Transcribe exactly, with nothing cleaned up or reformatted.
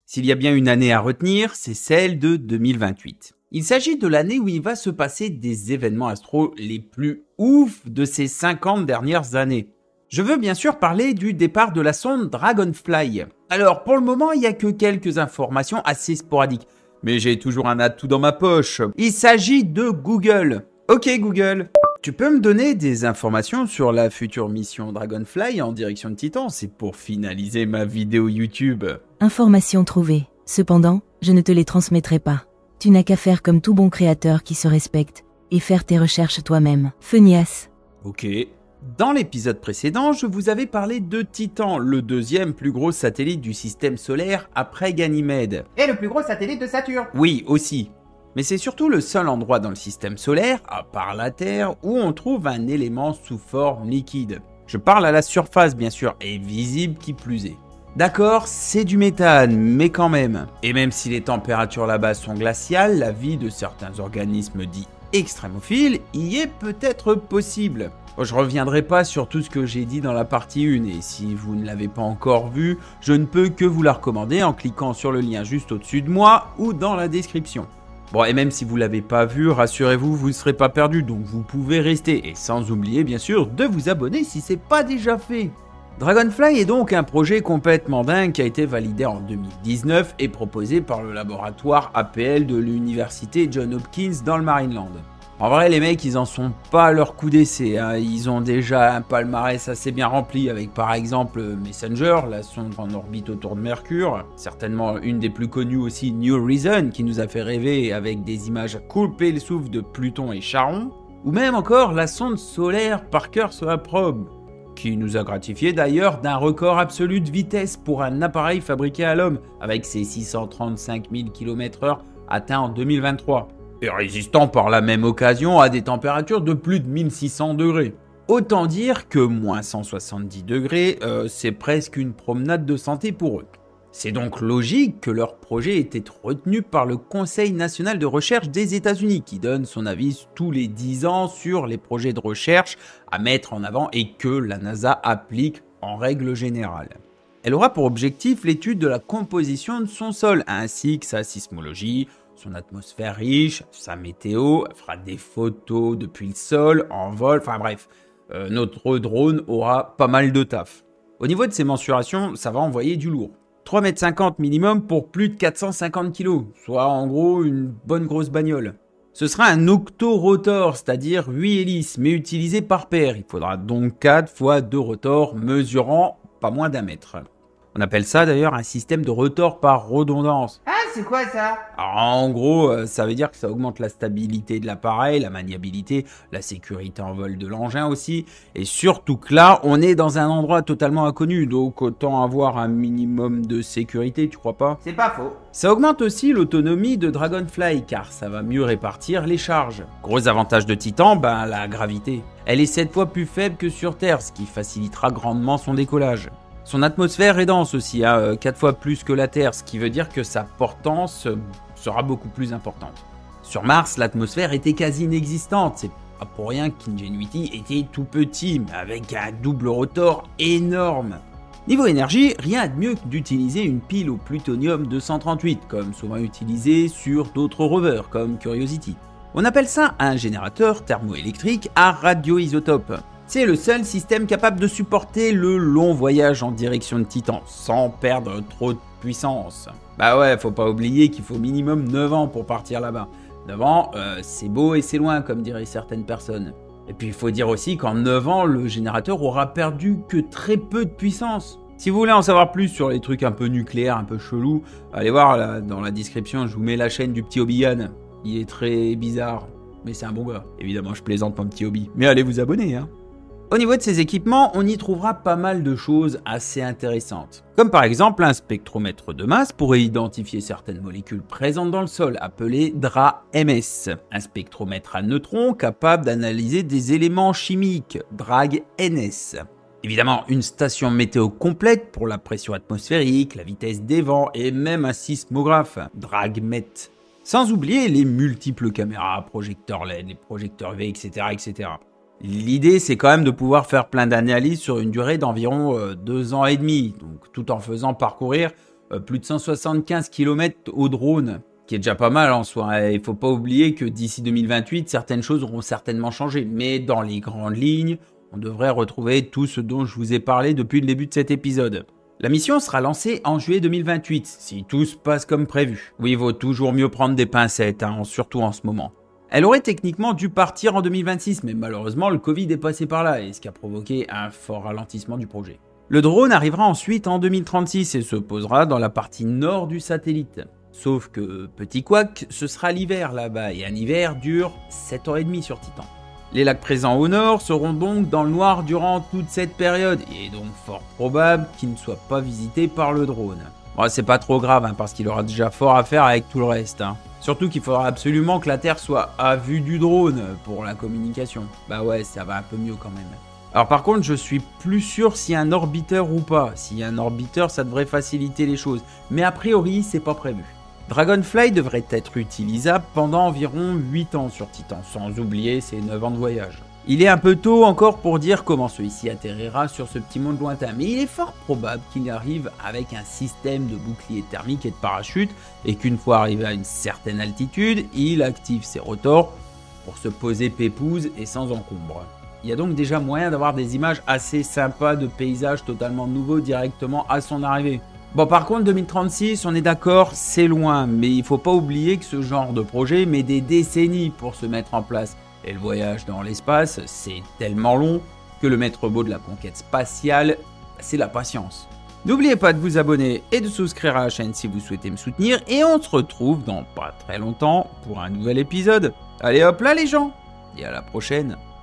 S'il y a bien une année à retenir, c'est celle de deux mille vingt-huit. Il s'agit de l'année où il va se passer des événements astro les plus ouf de ces cinquante dernières années. Je veux bien sûr parler du départ de la sonde Dragonfly. Alors pour le moment, il n'y a que quelques informations assez sporadiques, mais j'ai toujours un atout dans ma poche. Il s'agit de Google. Ok Google, tu peux me donner des informations sur la future mission Dragonfly en direction de Titan? C'est pour finaliser ma vidéo YouTube. Informations trouvées. Cependant, je ne te les transmettrai pas. Tu n'as qu'à faire comme tout bon créateur qui se respecte et faire tes recherches toi-même. Phenias. Ok. Dans l'épisode précédent, je vous avais parlé de Titan, le deuxième plus gros satellite du système solaire après Ganymède. Et le plus gros satellite de Saturne. Oui, aussi. Mais c'est surtout le seul endroit dans le système solaire, à part la Terre, où on trouve un élément sous forme liquide. Je parle à la surface bien sûr, et visible qui plus est. D'accord, c'est du méthane, mais quand même. Et même si les températures là-bas sont glaciales, la vie de certains organismes dits extrémophiles y est peut-être possible. Je reviendrai pas sur tout ce que j'ai dit dans la partie un, et si vous ne l'avez pas encore vu, je ne peux que vous la recommander en cliquant sur le lien juste au-dessus de moi ou dans la description. Bon, et même si vous l'avez pas vu, rassurez-vous, vous ne serez pas perdu, donc vous pouvez rester. Et sans oublier, bien sûr, de vous abonner si c'est pas déjà fait. Dragonfly est donc un projet complètement dingue qui a été validé en deux mille dix-neuf et proposé par le laboratoire A P L de l'université Johns Hopkins dans le Maryland. En vrai, les mecs, ils en sont pas à leur coup d'essai, hein. Ils ont déjà un palmarès assez bien rempli avec par exemple Messenger, la sonde en orbite autour de Mercure, certainement une des plus connues aussi, New Horizons, qui nous a fait rêver avec des images à couper le souffle de Pluton et Charon, ou même encore la sonde solaire Parker Solar Probe, qui nous a gratifié d'ailleurs d'un record absolu de vitesse pour un appareil fabriqué à l'homme, avec ses six cent trente-cinq mille kilomètres heure atteints en deux mille vingt-trois. Et résistant par la même occasion à des températures de plus de mille six cents degrés. Autant dire que moins cent soixante-dix degrés, euh, c'est presque une promenade de santé pour eux. C'est donc logique que leur projet ait été retenu par le Conseil national de recherche des États-Unis, qui donne son avis tous les dix ans sur les projets de recherche à mettre en avant et que la NASA applique en règle générale. Elle aura pour objectif l'étude de la composition de son sol, ainsi que sa sismologie, son atmosphère riche, sa météo, elle fera des photos depuis le sol, en vol, enfin bref, euh, notre drone aura pas mal de taf. Au niveau de ses mensurations, ça va envoyer du lourd. trois mètres cinquante minimum pour plus de quatre cent cinquante kilos, soit en gros une bonne grosse bagnole. Ce sera un octorotor, c'est-à-dire huit hélices, mais utilisé par paire. Il faudra donc quatre fois deux rotors mesurant pas moins d'un mètre. On appelle ça d'ailleurs un système de rotor par redondance. Ah, c'est quoi ça? Alors, en gros, ça veut dire que ça augmente la stabilité de l'appareil, la maniabilité, la sécurité en vol de l'engin aussi. Et surtout que là, on est dans un endroit totalement inconnu, donc autant avoir un minimum de sécurité, tu crois pas? C'est pas faux. Ça augmente aussi l'autonomie de Dragonfly, car ça va mieux répartir les charges. Gros avantage de Titan, ben la gravité. Elle est sept fois plus faible que sur Terre, ce qui facilitera grandement son décollage. Son atmosphère est dense aussi, hein, quatre fois plus que la Terre, ce qui veut dire que sa portance sera beaucoup plus importante. Sur Mars, l'atmosphère était quasi inexistante, c'est pas pour rien qu'Ingenuity était tout petit, mais avec un double rotor énorme. Niveau énergie, rien de mieux que d'utiliser une pile au plutonium deux cent trente-huit, comme souvent utilisé sur d'autres rovers, comme Curiosity. On appelle ça un générateur thermoélectrique à radioisotope. C'est le seul système capable de supporter le long voyage en direction de Titan, sans perdre trop de puissance. Bah ouais, faut pas oublier qu'il faut minimum neuf ans pour partir là-bas. neuf ans, euh, c'est beau et c'est loin, comme diraient certaines personnes. Et puis il faut dire aussi qu'en neuf ans, le générateur aura perdu que très peu de puissance. Si vous voulez en savoir plus sur les trucs un peu nucléaires, un peu chelous, allez voir là, dans la description, je vous mets la chaîne du petit Obi-Wan. Il est très bizarre, mais c'est un bon gars. Évidemment, je plaisante mon petit Obi, mais allez vous abonner, hein. Au niveau de ces équipements, on y trouvera pas mal de choses assez intéressantes. Comme par exemple un spectromètre de masse pour identifier certaines molécules présentes dans le sol, appelé D R A M S. Un spectromètre à neutrons capable d'analyser des éléments chimiques, D R A G N S. Évidemment, une station météo complète pour la pression atmosphérique, la vitesse des vents et même un sismographe, DRAGMET. Sans oublier les multiples caméras, projecteurs L E D, les projecteurs U V, et cetera et cetera. L'idée, c'est quand même de pouvoir faire plein d'analyses sur une durée d'environ euh, deux ans et demi, donc tout en faisant parcourir Euh, plus de cent soixante-quinze kilomètres au drone, qui est déjà pas mal en soi. Il faut pas oublier que d'ici deux mille vingt-huit, certaines choses auront certainement changé. Mais dans les grandes lignes, on devrait retrouver tout ce dont je vous ai parlé depuis le début de cet épisode. La mission sera lancée en juillet deux mille vingt-huit, si tout se passe comme prévu. Oui, il vaut toujours mieux prendre des pincettes, hein, surtout en ce moment. Elle aurait techniquement dû partir en deux mille vingt-six, mais malheureusement, le Covid est passé par là, et ce qui a provoqué un fort ralentissement du projet. Le drone arrivera ensuite en deux mille trente-six et se posera dans la partie nord du satellite. Sauf que, petit couac, ce sera l'hiver là-bas, et un hiver dure sept heures trente sur Titan. Les lacs présents au nord seront donc dans le noir durant toute cette période, et il est donc fort probable qu'ils ne soient pas visités par le drone. Bon, c'est pas trop grave, hein, parce qu'il aura déjà fort à faire avec tout le reste. Hein. Surtout qu'il faudra absolument que la Terre soit à vue du drone pour la communication. Bah ouais, ça va un peu mieux quand même. Alors par contre, je suis plus sûr s'il y a un orbiteur ou pas. S'il y a un orbiteur, ça devrait faciliter les choses. Mais a priori, c'est pas prévu. Dragonfly devrait être utilisable pendant environ huit ans sur Titan, sans oublier ses neuf ans de voyage. Il est un peu tôt encore pour dire comment celui-ci atterrira sur ce petit monde lointain, mais il est fort probable qu'il arrive avec un système de bouclier thermique et de parachute, et qu'une fois arrivé à une certaine altitude, il active ses rotors pour se poser pépouze et sans encombre. Il y a donc déjà moyen d'avoir des images assez sympas de paysages totalement nouveaux directement à son arrivée. Bon, par contre, deux mille trente-six, on est d'accord, c'est loin, mais il faut pas oublier que ce genre de projet met des décennies pour se mettre en place. Et le voyage dans l'espace, c'est tellement long que le maître mot de la conquête spatiale, c'est la patience. N'oubliez pas de vous abonner et de souscrire à la chaîne si vous souhaitez me soutenir, et on se retrouve dans pas très longtemps pour un nouvel épisode. Allez hop là les gens, et à la prochaine.